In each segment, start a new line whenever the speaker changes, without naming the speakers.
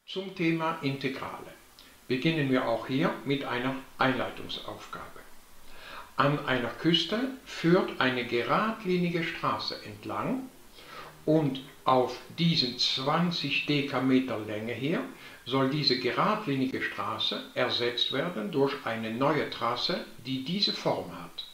Zum Thema Integrale beginnen wir auch hier mit einer Einleitungsaufgabe. An einer Küste führt eine geradlinige Straße entlang und auf diesen 20 Dekameter Länge hier soll diese geradlinige Straße ersetzt werden durch eine neue Trasse, die diese Form hat.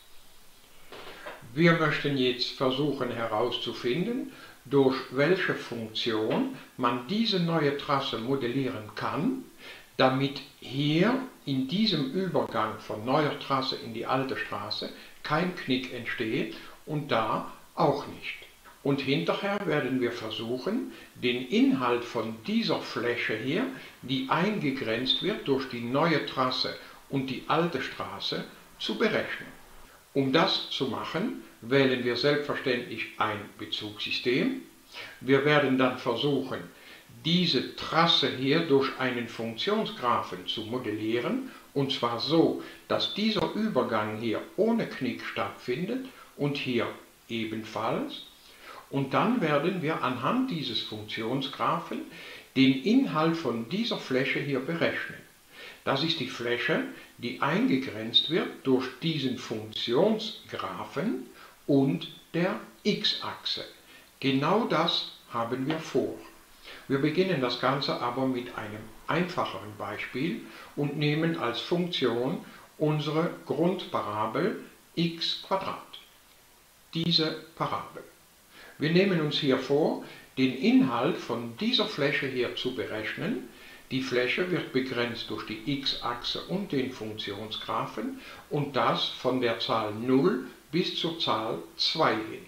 Wir möchten jetzt versuchen herauszufinden, durch welche Funktion man diese neue Trasse modellieren kann, damit hier in diesem Übergang von neuer Trasse in die alte Straße kein Knick entsteht und da auch nicht. Und hinterher werden wir versuchen, den Inhalt von dieser Fläche hier, die eingegrenzt wird durch die neue Trasse und die alte Straße, zu berechnen. Um das zu machen, wählen wir selbstverständlich ein Bezugssystem. Wir werden dann versuchen, diese Trasse hier durch einen Funktionsgraphen zu modellieren, und zwar so, dass dieser Übergang hier ohne Knick stattfindet und hier ebenfalls. Und dann werden wir anhand dieses Funktionsgraphen den Inhalt von dieser Fläche hier berechnen. Das ist die Fläche, die eingegrenzt wird durch diesen Funktionsgraphen und der x-Achse. Genau das haben wir vor. Wir beginnen das Ganze aber mit einem einfacheren Beispiel und nehmen als Funktion unsere Grundparabel x². Diese Parabel. Wir nehmen uns hier vor, den Inhalt von dieser Fläche hier zu berechnen. Die Fläche wird begrenzt durch die x-Achse und den Funktionsgraphen und das von der Zahl 0 bis zur Zahl 2 hin.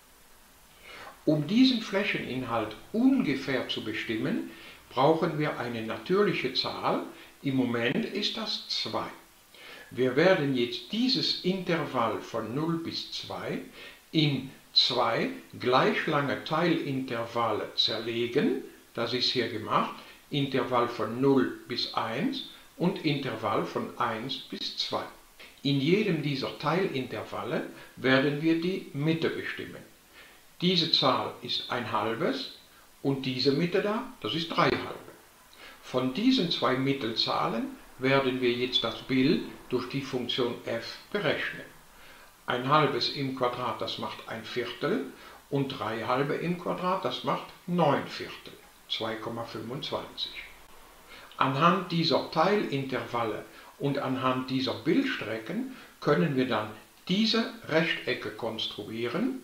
Um diesen Flächeninhalt ungefähr zu bestimmen, brauchen wir eine natürliche Zahl. Im Moment ist das 2. Wir werden jetzt dieses Intervall von 0 bis 2 in zwei gleich lange Teilintervalle zerlegen. Das ist hier gemacht. Intervall von 0 bis 1 und Intervall von 1 bis 2. In jedem dieser Teilintervalle werden wir die Mitte bestimmen. Diese Zahl ist ein halbes und diese Mitte da, das ist 3 halbe. Von diesen zwei Mittelzahlen werden wir jetzt das Bild durch die Funktion f berechnen. Ein halbes im Quadrat, das macht ein Viertel, und 3 halbe im Quadrat, das macht 9 Viertel, 2,25. Anhand dieser Teilintervalle und anhand dieser Bildstrecken können wir dann diese Rechtecke konstruieren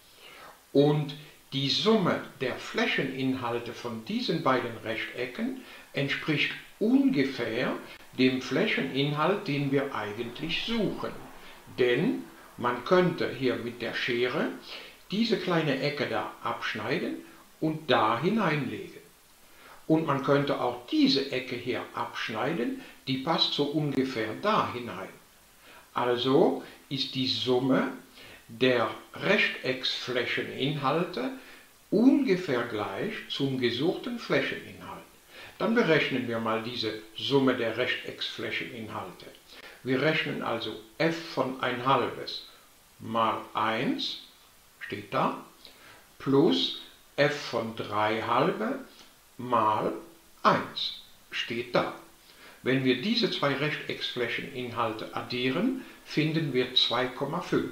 und die Summe der Flächeninhalte von diesen beiden Rechtecken entspricht ungefähr dem Flächeninhalt, den wir eigentlich suchen. Denn man könnte hier mit der Schere diese kleine Ecke da abschneiden und da hineinlegen. Und man könnte auch diese Ecke hier abschneiden, die passt so ungefähr da hinein. Also ist die Summe der Rechtecksflächeninhalte ungefähr gleich zum gesuchten Flächeninhalt. Dann berechnen wir mal diese Summe der Rechtecksflächeninhalte. Wir rechnen also f von 1/2 mal 1, steht da, plus f von 3/2 mal 1, steht da. Wenn wir diese zwei Rechtecksflächeninhalte addieren, finden wir 2,5.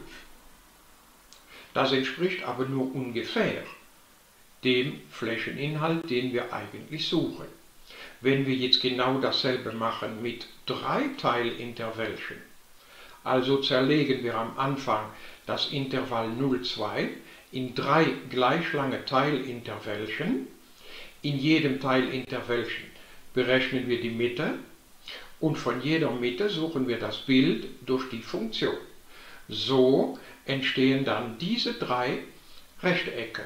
Das entspricht aber nur ungefähr dem Flächeninhalt, den wir eigentlich suchen. Wenn wir jetzt genau dasselbe machen mit 3 Teilintervallchen, also zerlegen wir am Anfang das Intervall 0,2 in 3 gleich lange Teilintervallchen. In jedem Teilintervallchen berechnen wir die Mitte und von jeder Mitte suchen wir das Bild durch die Funktion. So entstehen dann diese 3 Rechtecke.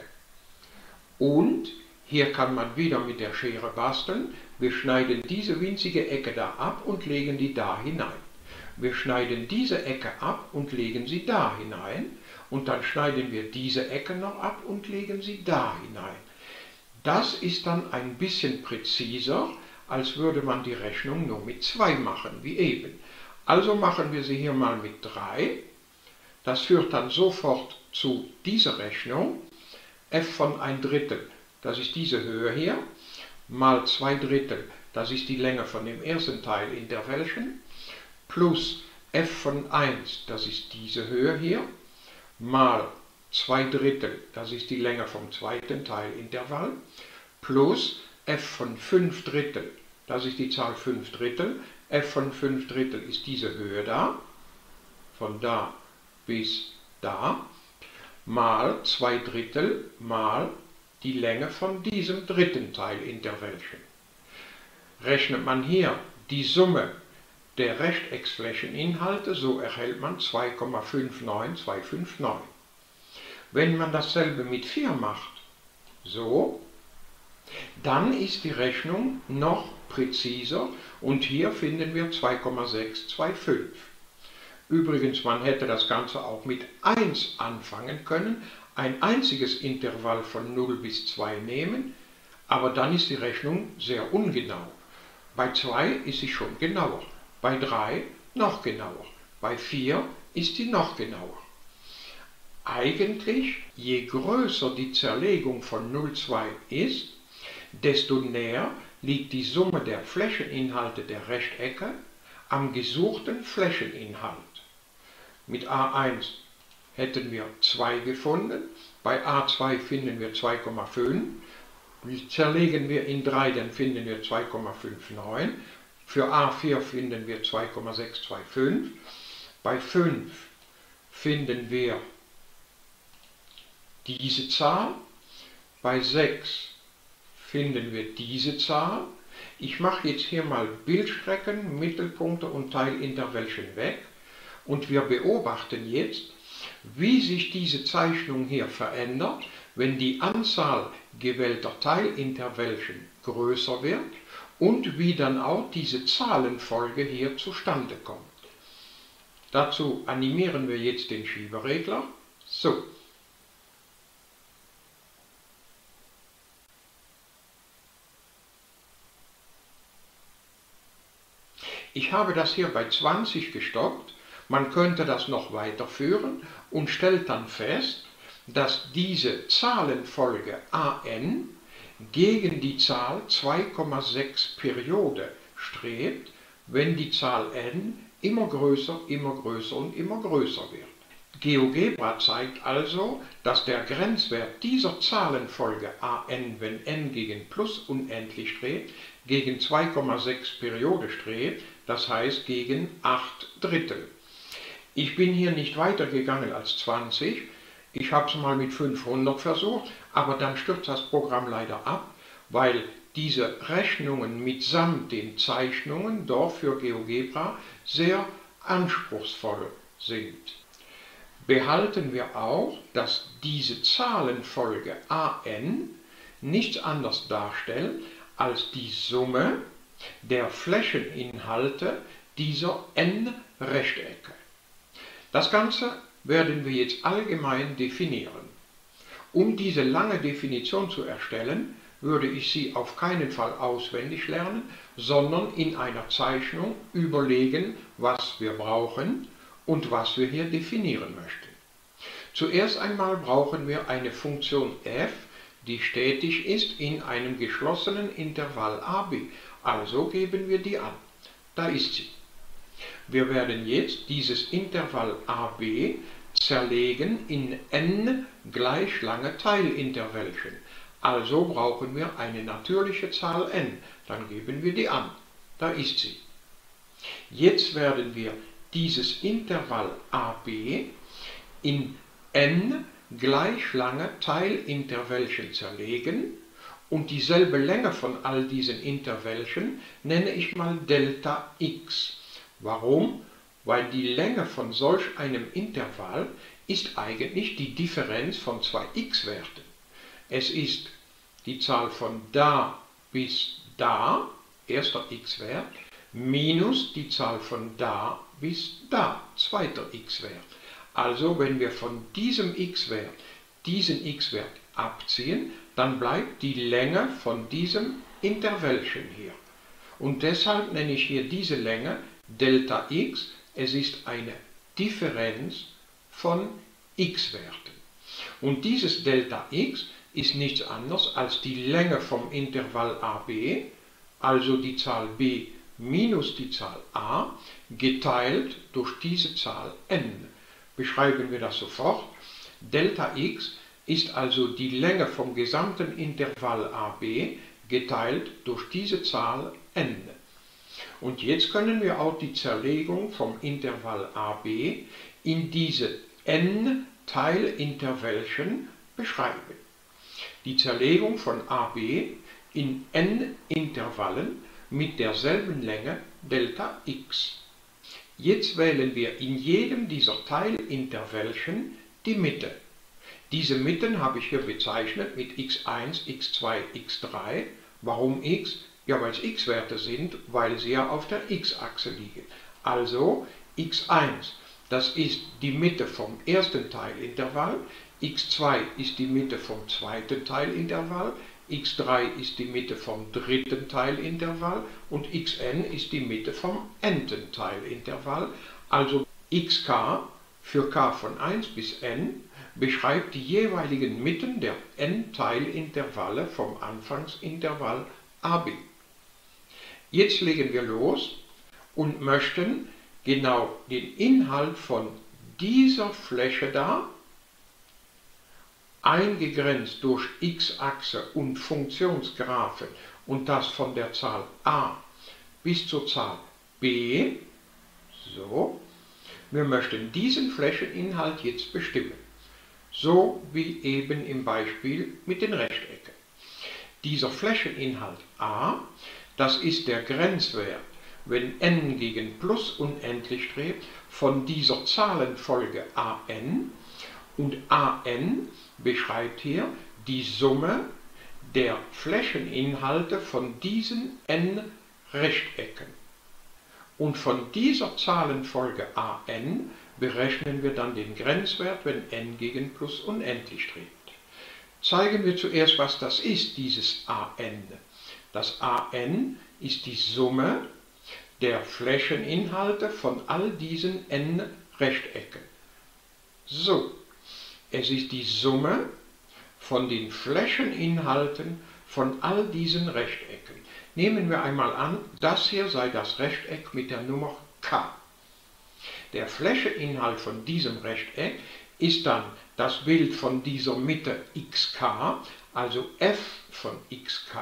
Und hier kann man wieder mit der Schere basteln. Wir schneiden diese winzige Ecke da ab und legen die da hinein. Wir schneiden diese Ecke ab und legen sie da hinein. Und dann schneiden wir diese Ecke noch ab und legen sie da hinein. Das ist dann ein bisschen präziser, als würde man die Rechnung nur mit 2 machen, wie eben. Also machen wir sie hier mal mit 3. Das führt dann sofort zu dieser Rechnung. F von 1/3, das ist diese Höhe hier. mal 2/3, das ist die Länge von dem ersten Teilintervallchen, plus f von 1, das ist diese Höhe hier, mal 2/3, das ist die Länge vom zweiten Teilintervall, plus f von 5/3, das ist die Zahl 5/3, f von 5/3 ist diese Höhe da, von da bis da, mal 2/3 mal die Länge von diesem dritten Teilintervallchen. Rechnet man hier die Summe der Rechtecksflächeninhalte, so erhält man 2,59259. Wenn man dasselbe mit 4 macht, so, dann ist die Rechnung noch präziser und hier finden wir 2,625. Übrigens, man hätte das Ganze auch mit 1 anfangen können, ein einziges Intervall von 0 bis 2 nehmen, aber dann ist die Rechnung sehr ungenau. Bei 2 ist sie schon genauer, bei 3 noch genauer, bei 4 ist sie noch genauer. Eigentlich, je größer die Zerlegung von 0,2 ist, desto näher liegt die Summe der Flächeninhalte der Rechtecke am gesuchten Flächeninhalt. Mit A1 hätten wir 2 gefunden, bei A2 finden wir 2,5, zerlegen wir in 3, dann finden wir 2,59, für A4 finden wir 2,625, bei 5 finden wir diese Zahl, bei 6 finden wir diese Zahl. Ich mache jetzt hier mal Bildstrecken, Mittelpunkte und Teilintervallchen weg und wir beobachten jetzt, wie sich diese Zeichnung hier verändert, wenn die Anzahl gewählter Teilintervallchen größer wird und wie dann auch diese Zahlenfolge hier zustande kommt. Dazu animieren wir jetzt den Schieberegler. So. Ich habe das hier bei 20 gestoppt. Man könnte das noch weiterführen und stellt dann fest, dass diese Zahlenfolge an gegen die Zahl 2,6 Periode strebt, wenn die Zahl n immer größer und immer größer wird. GeoGebra zeigt also, dass der Grenzwert dieser Zahlenfolge an, wenn n gegen plus unendlich strebt, gegen 2,6 Periode strebt, das heißt gegen 8/3. Ich bin hier nicht weiter gegangen als 20, ich habe es mal mit 500 versucht, aber dann stürzt das Programm leider ab, weil diese Rechnungen mitsamt den Zeichnungen dort für GeoGebra sehr anspruchsvoll sind. Behalten wir auch, dass diese Zahlenfolge an nichts anderes darstellt als die Summe der Flächeninhalte dieser n-Rechtecke. Das Ganze werden wir jetzt allgemein definieren. Um diese lange Definition zu erstellen, würde ich sie auf keinen Fall auswendig lernen, sondern in einer Zeichnung überlegen, was wir brauchen und was wir hier definieren möchten. Zuerst einmal brauchen wir eine Funktion f, die stetig ist in einem geschlossenen Intervall ab. Also geben wir die an. Da ist sie. Wir werden jetzt dieses Intervall ab zerlegen in n gleich lange Teilintervallchen. Also brauchen wir eine natürliche Zahl n. Dann geben wir die an. Da ist sie. Jetzt werden wir dieses Intervall ab in n gleich lange Teilintervallchen zerlegen und dieselbe Länge von all diesen Intervallchen nenne ich mal Delta x. Warum? Weil die Länge von solch einem Intervall ist eigentlich die Differenz von zwei x-Werten. Es ist die Zahl von da bis da, erster x-Wert, minus die Zahl von da bis da, zweiter x-Wert. Also wenn wir von diesem x-Wert diesen x-Wert abziehen, dann bleibt die Länge von diesem Intervallchen hier. Und deshalb nenne ich hier diese Länge Delta x. Es ist eine Differenz von x-Werten. Und dieses Delta x, ist nichts anderes als die Länge vom Intervall AB, also die Zahl b minus die Zahl a, geteilt durch diese Zahl n. Beschreiben wir das sofort. Delta x ist also die Länge vom gesamten Intervall AB geteilt durch diese Zahl n. Und jetzt können wir auch die Zerlegung vom Intervall AB in diese n Teilintervallchen beschreiben. Die Zerlegung von AB in n Intervallen mit derselben Länge Delta x. Jetzt wählen wir in jedem dieser Teilintervallchen die Mitte. Diese Mitten habe ich hier bezeichnet mit x1, x2, x3. Warum x? Ja, weil es x-Werte sind, weil sie ja auf der x-Achse liegen. Also x1, das ist die Mitte vom ersten Teilintervall, x2 ist die Mitte vom zweiten Teilintervall, x3 ist die Mitte vom dritten Teilintervall und xn ist die Mitte vom n-ten Teilintervall. Also xk für k von 1 bis n beschreibt die jeweiligen Mitten der n Teilintervalle vom Anfangsintervall AB. Jetzt legen wir los und möchten genau den Inhalt von dieser Fläche da, eingegrenzt durch x-Achse und Funktionsgraphen und das von der Zahl a bis zur Zahl b, so, wir möchten diesen Flächeninhalt jetzt bestimmen, so wie eben im Beispiel mit den Rechtecken. Dieser Flächeninhalt a, das ist der Grenzwert, wenn n gegen plus unendlich strebt, von dieser Zahlenfolge an, und an beschreibt hier die Summe der Flächeninhalte von diesen n Rechtecken. Und von dieser Zahlenfolge an berechnen wir dann den Grenzwert, wenn n gegen plus unendlich strebt. Zeigen wir zuerst, was das ist, dieses an. Das an ist die Summe der Flächeninhalte von all diesen n Rechtecken. So, es ist die Summe von den Flächeninhalten von all diesen Rechtecken. Nehmen wir einmal an, das hier sei das Rechteck mit der Nummer k. Der Flächeninhalt von diesem Rechteck ist dann das Bild von dieser Mitte xk, also f von xk,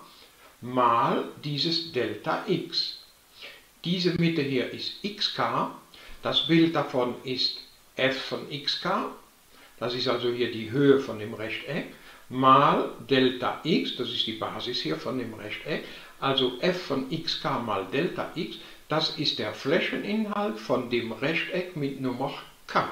mal dieses Delta x. Diese Mitte hier ist xk, das Bild davon ist f von xk, das ist also hier die Höhe von dem Rechteck, mal Delta x, das ist die Basis hier von dem Rechteck, also f von xk mal Delta x, das ist der Flächeninhalt von dem Rechteck mit Nummer k.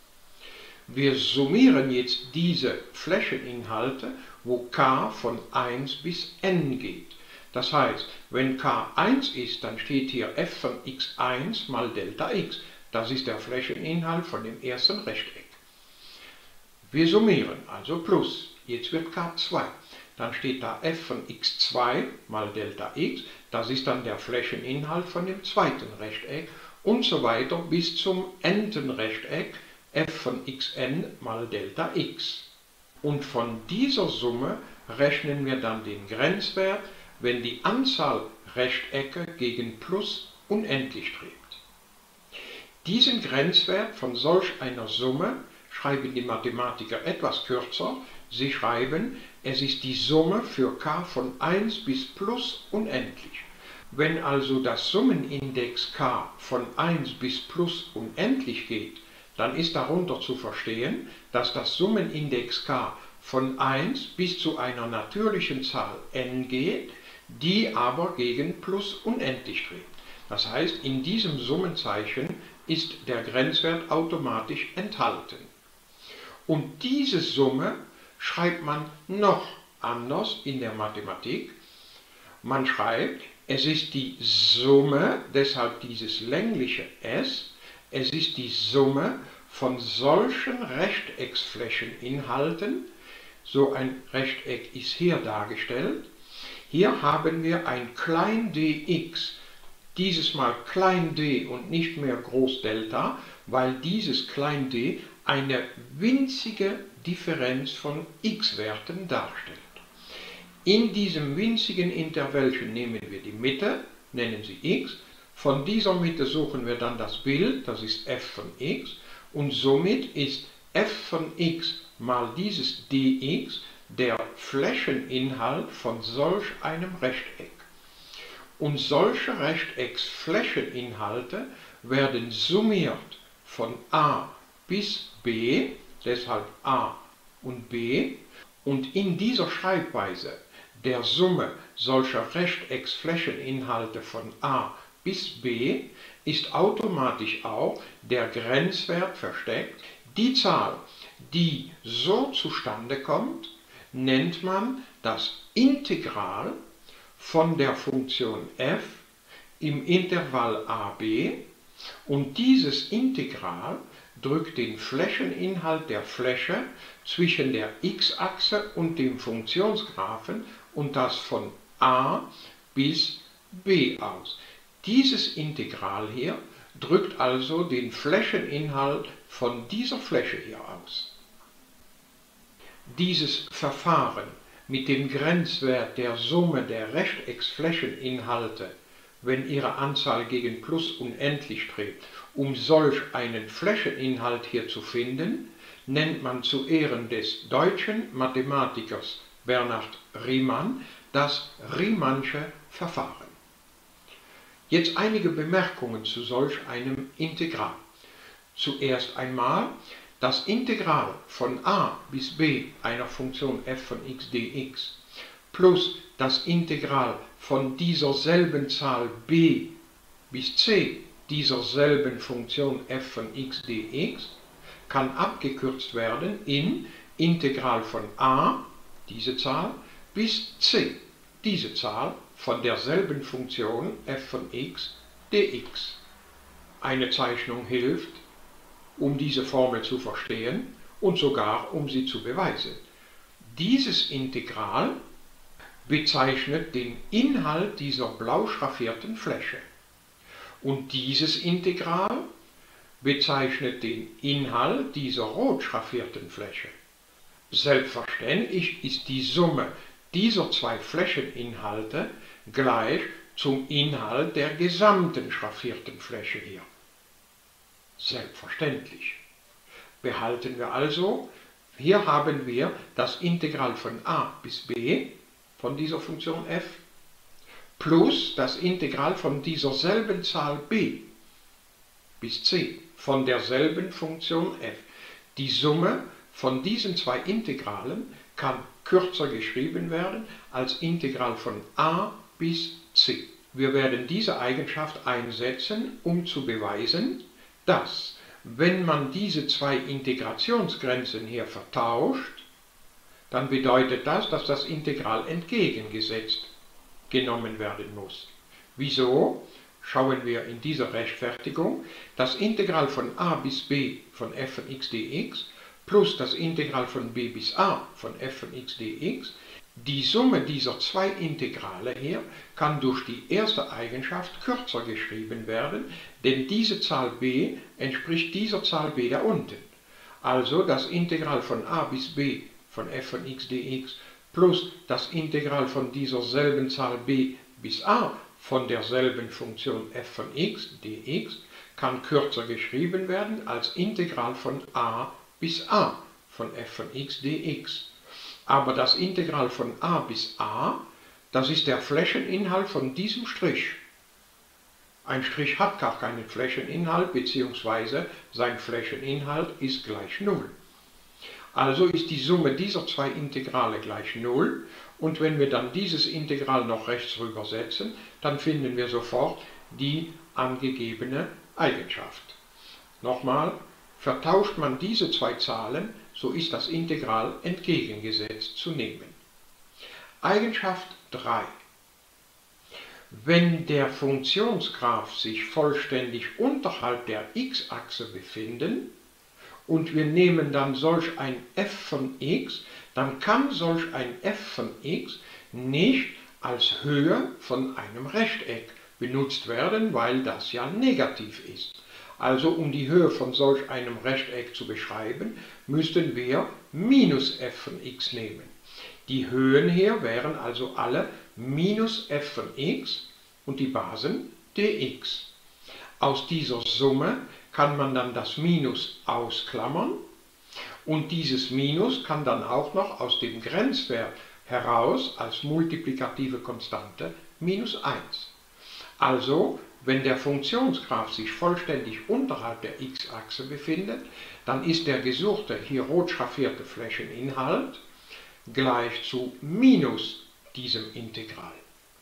Wir summieren jetzt diese Flächeninhalte, wo k von 1 bis n geht. Das heißt, wenn k 1 ist, dann steht hier f von x1 mal Delta x. Das ist der Flächeninhalt von dem ersten Rechteck. Wir summieren, also plus. Jetzt wird k2. Dann steht da f von x2 mal Delta x. Das ist dann der Flächeninhalt von dem zweiten Rechteck und so weiter bis zum n-ten Rechteck f von xn mal Delta x. Und von dieser Summe rechnen wir dann den Grenzwert, wenn die Anzahl Rechtecke gegen plus unendlich strebt. Diesen Grenzwert von solch einer Summe schreiben die Mathematiker etwas kürzer. Sie schreiben, es ist die Summe für k von 1 bis plus unendlich. Wenn also das Summenindex k von 1 bis plus unendlich geht, dann ist darunter zu verstehen, dass das Summenindex k von 1 bis zu einer natürlichen Zahl n geht, die aber gegen plus unendlich strebt. Das heißt, in diesem Summenzeichen ist der Grenzwert automatisch enthalten. Und diese Summe schreibt man noch anders in der Mathematik. Man schreibt, es ist die Summe, deshalb dieses längliche s, es ist die Summe von solchen Rechtecksflächeninhalten. So ein Rechteck ist hier dargestellt. Hier haben wir ein klein dx, dieses Mal klein d und nicht mehr groß Delta, weil dieses klein d eine winzige Differenz von x-Werten darstellt. In diesem winzigen Intervallchen nehmen wir die Mitte, nennen sie x. Von dieser Mitte suchen wir dann das Bild, das ist f von x. Und somit ist f von x mal dieses dx der Flächeninhalt von solch einem Rechteck. Und solche Rechtecksflächeninhalte werden summiert von a bis b, deshalb a und b. Und in dieser Schreibweise der Summe solcher Rechtecksflächeninhalte von a bis b ist automatisch auch der Grenzwert versteckt. Die Zahl, die so zustande kommt, nennt man das Integral von der Funktion f im Intervall ab, und dieses Integral drückt den Flächeninhalt der Fläche zwischen der x-Achse und dem Funktionsgraphen und das von a bis b aus. Dieses Integral hier drückt also den Flächeninhalt von dieser Fläche hier aus. Dieses Verfahren mit dem Grenzwert der Summe der Rechtecksflächeninhalte, wenn ihre Anzahl gegen plus unendlich strebt, um solch einen Flächeninhalt hier zu finden, nennt man zu Ehren des deutschen Mathematikers Bernhard Riemann das Riemannsche Verfahren. Jetzt einige Bemerkungen zu solch einem Integral. Zuerst einmal, das Integral von a bis b einer Funktion f von x dx plus das Integral von dieser selben Zahl b bis c dieser selben Funktion f von x dx kann abgekürzt werden in Integral von a, diese Zahl, bis c, diese Zahl, von derselben Funktion f von x dx. Eine Zeichnung hilft, um diese Formel zu verstehen und sogar um sie zu beweisen. Dieses Integral bezeichnet den Inhalt dieser blau schraffierten Fläche. Und dieses Integral bezeichnet den Inhalt dieser rot schraffierten Fläche. Selbstverständlich ist die Summe dieser zwei Flächeninhalte gleich zum Inhalt der gesamten schraffierten Fläche hier. Selbstverständlich. Behalten wir also, hier haben wir das Integral von a bis b von dieser Funktion f plus das Integral von dieser selben Zahl b bis c von derselben Funktion f. Die Summe von diesen zwei Integralen kann kürzer geschrieben werden als Integral von a bis c. Wir werden diese Eigenschaft einsetzen, um zu beweisen, dass, wenn man diese zwei Integrationsgrenzen hier vertauscht, dann bedeutet das, dass das Integral entgegengesetzt genommen werden muss. Wieso? Schauen wir in dieser Rechtfertigung. Das Integral von a bis b von f von x dx plus das Integral von b bis a von f von x dx, die Summe dieser zwei Integrale hier kann durch die erste Eigenschaft kürzer geschrieben werden, denn diese Zahl b entspricht dieser Zahl b da unten. Also das Integral von a bis b von f von x dx plus das Integral von dieser selben Zahl b bis a von derselben Funktion f von x dx kann kürzer geschrieben werden als Integral von a bis a von f von x dx. Aber das Integral von a bis a, das ist der Flächeninhalt von diesem Strich. Ein Strich hat gar keinen Flächeninhalt, beziehungsweise sein Flächeninhalt ist gleich 0. Also ist die Summe dieser zwei Integrale gleich 0, und wenn wir dann dieses Integral noch rechts rübersetzen, dann finden wir sofort die angegebene Eigenschaft. Nochmal, vertauscht man diese zwei Zahlen, so ist das Integral entgegengesetzt zu nehmen. Eigenschaft 3. Wenn der Funktionsgraph sich vollständig unterhalb der x-Achse befinden und wir nehmen dann solch ein f von x, dann kann solch ein f von x nicht als Höhe von einem Rechteck benutzt werden, weil das ja negativ ist. Also um die Höhe von solch einem Rechteck zu beschreiben, müssten wir minus f von x nehmen. Die Höhen hier wären also alle minus f von x und die Basen dx. Aus dieser Summe kann man dann das Minus ausklammern und dieses Minus kann dann auch noch aus dem Grenzwert heraus als multiplikative Konstante minus 1. Also, wenn der Funktionsgraph sich vollständig unterhalb der x-Achse befindet, dann ist der gesuchte, hier rot schraffierte Flächeninhalt gleich zu minus diesem Integral.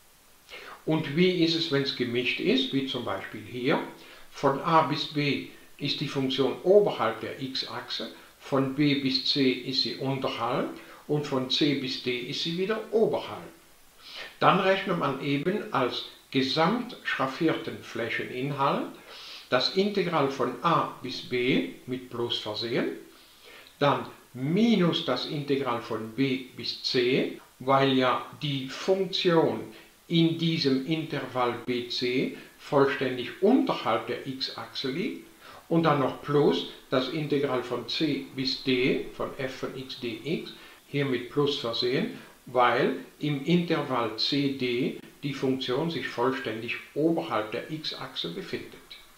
Und wie ist es, wenn es gemischt ist, wie zum Beispiel hier? Von a bis b ist die Funktion oberhalb der x-Achse, von b bis c ist sie unterhalb und von c bis d ist sie wieder oberhalb. Dann rechnet man eben als gesamt schraffierten Flächeninhalt das Integral von a bis b mit Plus versehen, dann minus das Integral von b bis c, weil ja die Funktion in diesem Intervall bc vollständig unterhalb der x-Achse liegt, und dann noch plus das Integral von c bis d von f von x dx, hier mit Plus versehen, weil im Intervall cd die Funktion sich vollständig oberhalb der x-Achse befindet.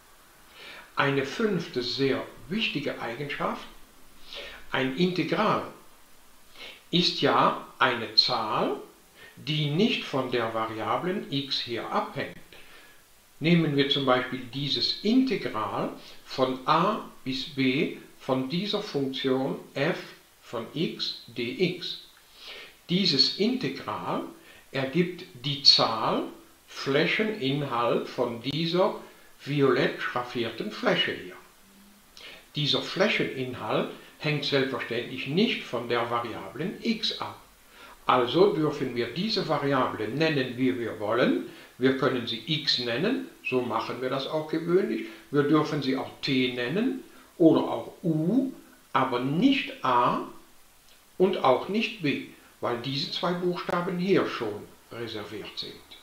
Eine fünfte sehr wichtige Eigenschaft: ein Integral ist ja eine Zahl, die nicht von der Variablen x hier abhängt. Nehmen wir zum Beispiel dieses Integral von a bis b von dieser Funktion f von x dx. Dieses Integral ergibt die Zahl Flächeninhalt von dieser violett schraffierten Fläche hier. Dieser Flächeninhalt hängt selbstverständlich nicht von der Variablen x ab. Also dürfen wir diese Variable nennen, wie wir wollen. Wir können sie x nennen, so machen wir das auch gewöhnlich. Wir dürfen sie auch t nennen oder auch u, aber nicht a und auch nicht b, weil diese zwei Buchstaben hier schon reserviert sind.